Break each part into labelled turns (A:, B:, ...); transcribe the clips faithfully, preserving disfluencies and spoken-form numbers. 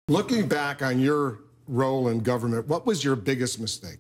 A: Looking back on your role in government, what was your biggest mistake?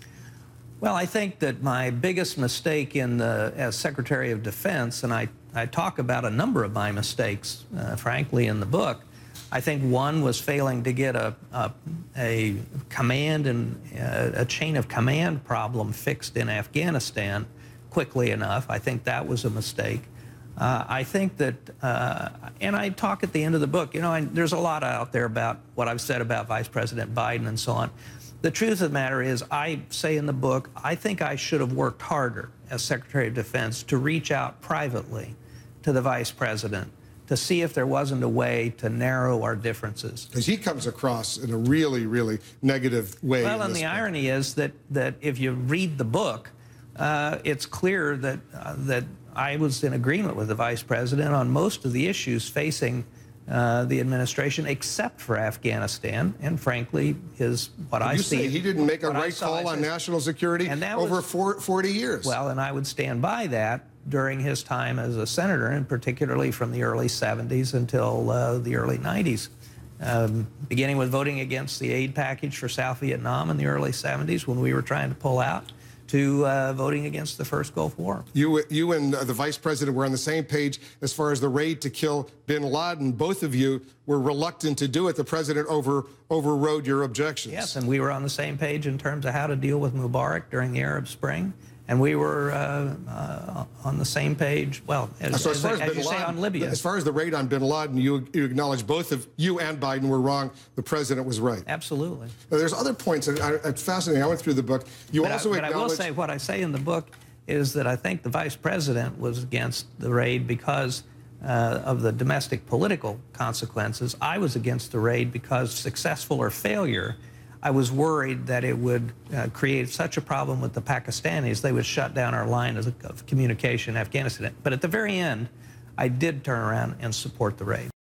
B: Well, I think that my biggest mistake in the, as Secretary of Defense, and I, I talk about a number of my mistakes, uh, frankly, in the book. I think one was failing to get a, a, a command and uh, a chain of command problem fixed in Afghanistan quickly enough. I think that was a mistake. Uh, I think that, uh, and I talk at the end of the book, you know, I, there's a lot out there about what I've said about Vice President Biden and so on. The truth of the matter is, I say in the book, I think I should have worked harder as Secretary of Defense to reach out privately to the Vice President to see if there wasn't a way to narrow our differences.
A: Because he comes across in a really, really negative way.
B: Well, and the book. irony is that, that if you read the book, uh, it's clear that, uh, that I was in agreement with the Vice President on most of the issues facing uh, the administration, except for Afghanistan, and frankly, his what
A: Did
B: I
A: you
B: see.
A: Say he didn't make a right
B: saw,
A: call on national security
B: and that
A: over
B: was,
A: four, forty years.
B: Well, and I would stand by that during his time as a senator, and particularly from the early seventies until uh, the early nineties, um, beginning with voting against the aid package for South Vietnam in the early seventies when we were trying to pull out, to uh, voting against the first Gulf War.
A: You, you and the Vice President were on the same page as far as the raid to kill bin Laden. Both of you were reluctant to do it. The President over, overrode your objections.
B: Yes, and we were on the same page in terms of how to deal with Mubarak during the Arab Spring. And we were uh, uh, on the same page, well, as,
A: so as,
B: as,
A: far as,
B: as
A: bin
B: you
A: Laden,
B: say on Libya.
A: As far as the raid on bin Laden, you, you acknowledge both of you and Biden were wrong. The President was right.
B: Absolutely.
A: Now, there's other points that are, are fascinating. I went through the book. You
B: but
A: also
B: I,
A: acknowledge...
B: But I will say, what I say in the book is that I think the Vice President was against the raid because uh, of the domestic political consequences. I was against the raid because, successful or failure, I was worried that it would uh, create such a problem with the Pakistanis, they would shut down our line of, of communication in Afghanistan. But at the very end, I did turn around and support the raid.